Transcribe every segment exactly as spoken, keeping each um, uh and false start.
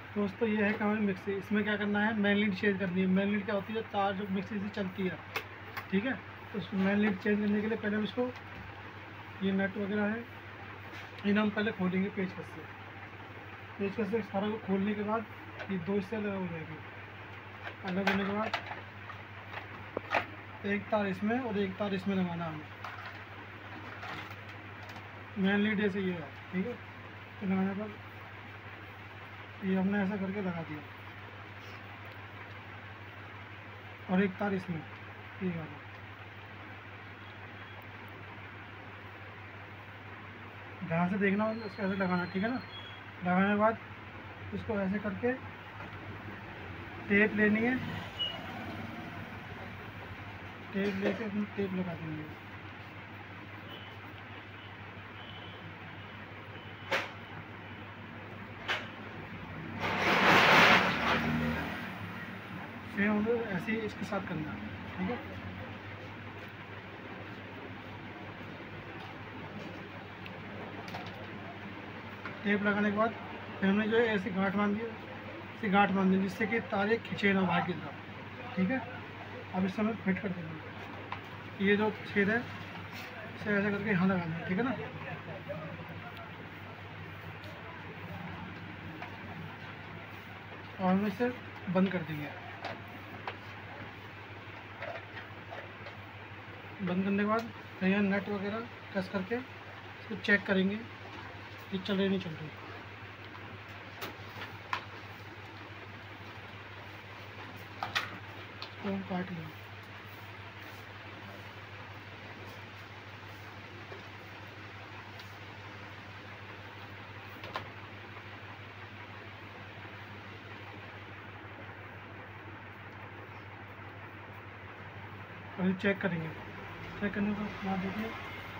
दोस्तों ये है हमारी मिक्सी। इसमें क्या करना है, मेन लीड चेंज करनी है। मेन लीड क्या होती है, तार जो मिक्सी से चलती है, ठीक है। तो उस मेन लीड चेंज करने के लिए पहले हम इसको, ये नट वगैरह है, इन्हें हम पहले खोलेंगे पेचकस से। पेचकस से सारा को खोलने के बाद ये दो हिस्से अलग हो जाएंगे। अलग होने के बाद एक तार इसमें और एक तार इसमें लगाना हमें। मेन लीड ऐसे ये है, ठीक है। तो लगाने पर ये हमने ऐसा करके लगा दिया और एक तार इसमें, ये वाला। ध्यान से देखना और इसको ऐसे लगाना, ठीक है ना। लगाने के बाद इसको ऐसे करके टेप लेनी है, टेप लेके अपनी टेप लगा देंगे। सेम हम लोग ऐसे ही इसके साथ करना है, ठीक है। टेप लगाने के बाद फिर हमने जो है ऐसी गांठ बांध दी, ऐसी गांठ बांध दी जिससे कि तारे खींचे ना बाहर की तरफ, ठीक है। अब इस समय फिट कर देंगे। ये जो छेद है इसे ऐसा करके यहाँ लगाना है, ठीक है ना। और हम इसे बंद कर देंगे। बंद करने के बाद यहाँ नट वगैरह कस करके इसको चेक करेंगे कि चल रही नहीं चल रही। इसको हम काट लेंगे। और चेक करेंगे। चेक करने के बाद देखिए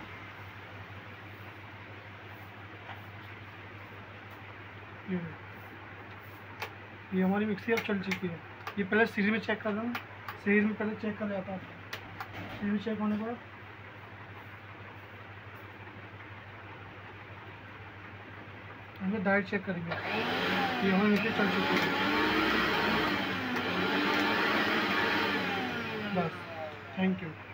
ये ये हमारी मिक्सी अब चल चुकी है। ये पहले सीरीज में चेक कर लेना, सीरीज में पहले चेक कर जाता है। सीरीज में चेक होने के बाद हम डायरेक्ट चेक करेंगे। ये हमारी मिक्सी चल चुकी है। बस, थैंक यू।